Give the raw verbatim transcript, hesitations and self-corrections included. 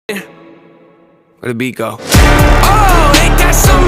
Where the beat go? Oh, ain't that something?